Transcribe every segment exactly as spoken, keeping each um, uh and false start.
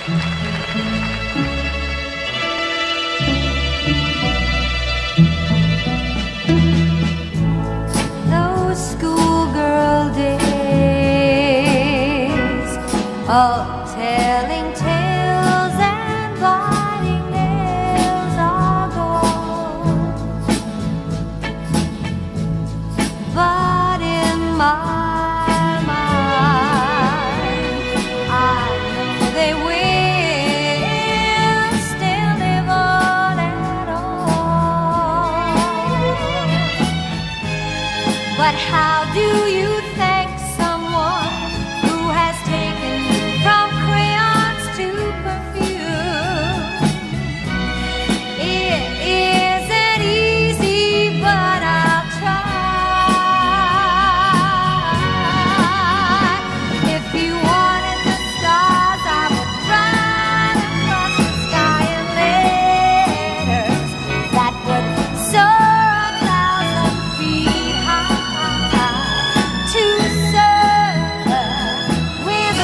Those schoolgirl days of telling tales and biting nails are gone, but in my mind I know they will still live on and on. But how do you thank someone who has taken you from crayons to perfume? It isn't easy, but I'll try. If you wanted the stars, I would run across the sky in letters that would soar a thousand feet high to serve with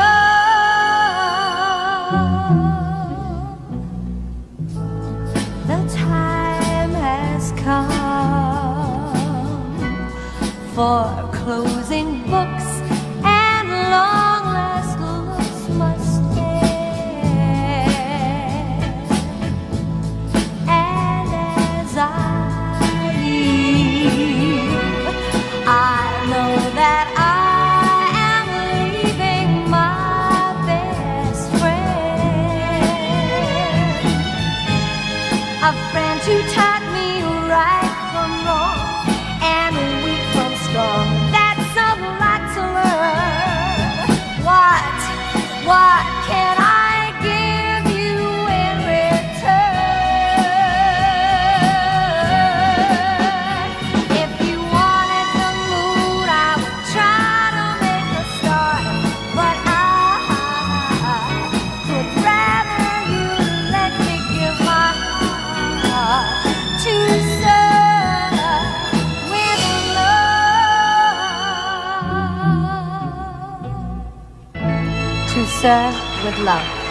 love. The time has come for closing books and long last looks must end. And as I leave, I know that I am leaving my best friend, a friend who taught me right from wrong and weak from strong. That's a lot to learn. What, what can I give you in return? If you wanted the moon, I would try to make a start, but I would rather you let me give my heart to serve with love. To serve with love.